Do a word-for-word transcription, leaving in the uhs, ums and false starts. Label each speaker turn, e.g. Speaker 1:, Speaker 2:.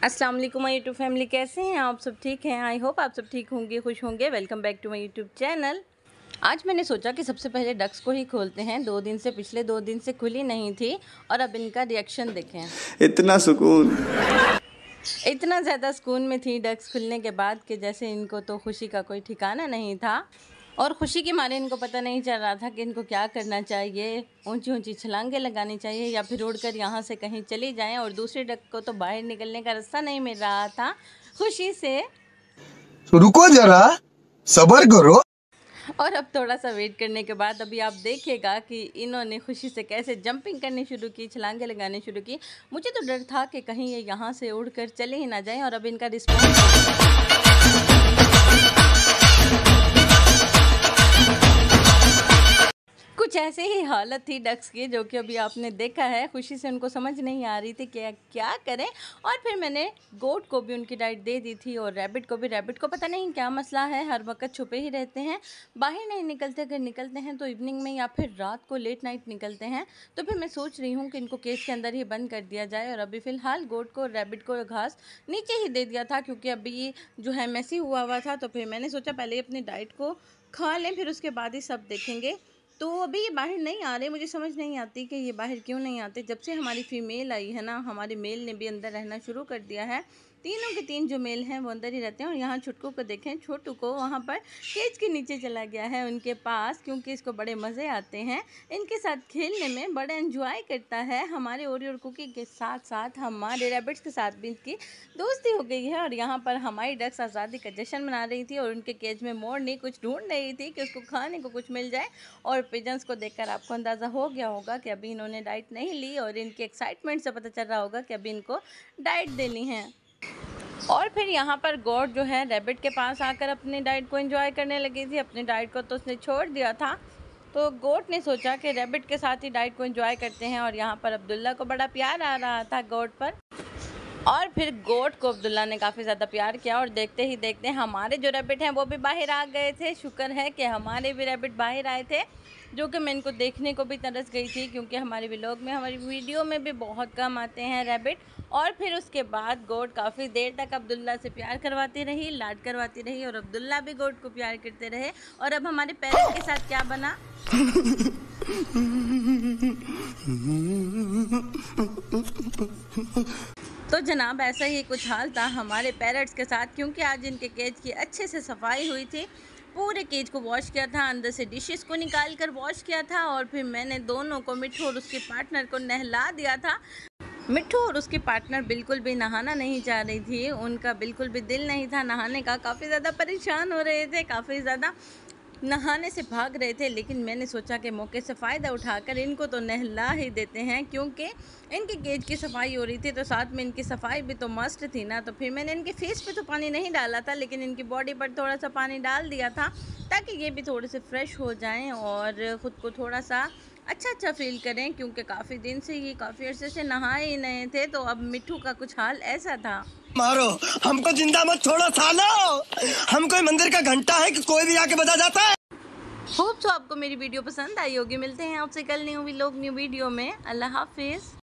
Speaker 1: अस्सलाम वालेकुम my YouTube family, कैसे हैं आप सब? ठीक हैं? आई होप आप सब ठीक होंगे, खुश होंगे। Welcome back to my YouTube channel. आज मैंने सोचा कि सबसे पहले डक्स को ही खोलते हैं। दो दिन से पिछले दो दिन से खुली नहीं थी और अब इनका रिएक्शन देखें।
Speaker 2: इतना सुकून,
Speaker 1: इतना ज़्यादा सुकून में थी डक्स खुलने के बाद कि जैसे इनको तो खुशी का कोई ठिकाना नहीं था और ख़ुशी के मारे इनको पता नहीं चल रहा था कि इनको क्या करना चाहिए। ऊंची ऊंची छलांगे लगानी चाहिए या फिर उड़कर यहाँ से कहीं चली जाएं। और दूसरे डक को तो बाहर निकलने का रास्ता नहीं मिल रहा था खुशी से।
Speaker 3: रुको जरा, सब्र करो।
Speaker 1: और अब थोड़ा सा वेट करने के बाद अभी आप देखिएगा कि इन्होंने खुशी से कैसे जंपिंग करनी शुरू की, छलांगे लगाने शुरू की। मुझे तो डर था कि कहीं ये यहाँ से उड़कर चले ही ना जाएं। और अब इनका रिस्पॉन्स कुछ ऐसे ही हालत थी डक्स की, जो कि अभी आपने देखा है। खुशी से उनको समझ नहीं आ रही थी कि क्या करें। और फिर मैंने गोट को भी उनकी डाइट दे दी थी और रैबिट को भी। रैबिट को पता नहीं क्या मसला है, हर वक्त छुपे ही रहते हैं, बाहर नहीं निकलते। अगर निकलते हैं तो इवनिंग में या फिर रात को लेट नाइट निकलते हैं। तो फिर मैं सोच रही हूँ कि इनको केज के अंदर ही बंद कर दिया जाए। और अभी फ़िलहाल गोट को और रैबिट को घास नीचे ही दे दिया था, क्योंकि अभी जो है मैसी हुआ हुआ था। तो फिर मैंने सोचा पहले अपनी डाइट को खा लें, फिर उसके बाद ही सब देखेंगे। तो अभी ये बाहर नहीं आ रहे। मुझे समझ नहीं आती कि ये बाहर क्यों नहीं आते। जब से हमारी फ़ीमेल आई है ना, हमारे मेल ने भी अंदर रहना शुरू कर दिया है। तीनों के तीन जो मेल हैं वो अंदर ही रहते हैं। और यहाँ छोटू को देखें, छोटू को वहाँ पर केज के नीचे चला गया है उनके पास, क्योंकि इसको बड़े मज़े आते हैं इनके साथ खेलने में, बड़ा एंजॉय करता है। हमारे ओरियो और कुकी के साथ साथ हमारे रैबिट्स के साथ भी इनकी दोस्ती हो गई है। और यहाँ पर हमारी डक्स आज़ादी का जश्न मना रही थी और उनके केज में मोरनी कुछ ढूंढ रही थी कि उसको खाने को कुछ मिल जाए। और पिजन्स को देखकर आपको अंदाज़ा हो गया होगा कि अभी इन्होंने डाइट नहीं ली और इनके एक्साइटमेंट से पता चल रहा होगा कि अभी इनको डाइट देनी है। और फिर यहाँ पर गोट जो है रैबिट के पास आकर अपनी डाइट को एंजॉय करने लगी थी। अपनी डाइट को तो उसने छोड़ दिया था, तो गोट ने सोचा कि रैबिट के साथ ही डाइट को एंजॉय करते हैं। और यहाँ पर अब्दुल्ला को बड़ा प्यार आ रहा था गोट पर। और फिर गोट को अब्दुल्ला ने काफ़ी ज़्यादा प्यार किया। और देखते ही देखते हमारे जो रैबिट हैं वो भी बाहर आ गए थे। शुक्र है कि हमारे भी रैबिट बाहर आए थे, जो कि मैं इनको देखने को भी तरस गई थी, क्योंकि हमारे व्लॉग में, हमारी वीडियो में भी बहुत कम आते हैं रैबिट। और फिर उसके बाद गोट काफ़ी देर तक अब्दुल्ला से प्यार करवाती रही, लाड करवाती रही। और अब्दुल्ला भी गोट को प्यार करते रहे। और अब हमारे पैरेट के साथ क्या बना तो जनाब ऐसा ही कुछ हाल था हमारे पैरेट्स के साथ, क्योंकि आज इनके केज की अच्छे से सफाई हुई थी। पूरे केज को वॉश किया था, अंदर से डिशेस को निकाल कर वॉश किया था। और फिर मैंने दोनों को, मिट्ठू और उसके पार्टनर को, नहला दिया था। मिट्ठू और उसकी पार्टनर बिल्कुल भी नहाना नहीं चाह रही थी, उनका बिल्कुल भी दिल नहीं था नहाने का। काफ़ी ज़्यादा परेशान हो रहे थे, काफ़ी ज़्यादा नहाने से भाग रहे थे। लेकिन मैंने सोचा कि मौके से फ़ायदा उठाकर इनको तो नहला ही देते हैं, क्योंकि इनके केज की सफाई हो रही थी तो साथ में इनकी सफाई भी तो मस्ट थी ना। तो फिर मैंने इनके फेस पे तो पानी नहीं डाला था, लेकिन इनकी बॉडी पर थोड़ा सा पानी डाल दिया था, ताकि ये भी थोड़े से फ्रेश हो जाएं और ख़ुद को थोड़ा सा अच्छा अच्छा फील करें, क्योंकि काफ़ी दिन से ये काफ़ी अर्से से नहाए ही नहीं थे। तो अब मिट्ठू का कुछ हाल ऐसा था।
Speaker 3: मारो हमको जिंदा मत छोड़ो सालो, हम कोई मंदिर का घंटा है कि कोई भी आके बजा जाता है।
Speaker 1: होप तो आपको मेरी वीडियो पसंद आई होगी। मिलते हैं आपसे कल न्यू व्लॉग न्यू वीडियो में। अल्लाह हाफिज़।